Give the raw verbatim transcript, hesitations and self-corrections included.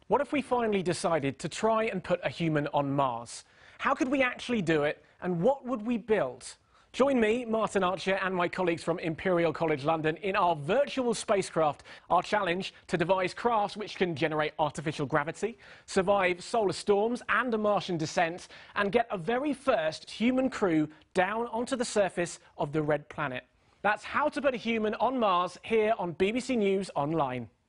What if we finally decided to try and put a human on Mars? How could we actually do it, and what would we build? Join me, Martin Archer, and my colleagues from Imperial College London in our virtual spacecraft. Our challenge: to devise crafts which can generate artificial gravity, survive solar storms and a Martian descent, and get a very first human crew down onto the surface of the Red Planet. That's How to Put a Human on Mars, here on B B C News Online.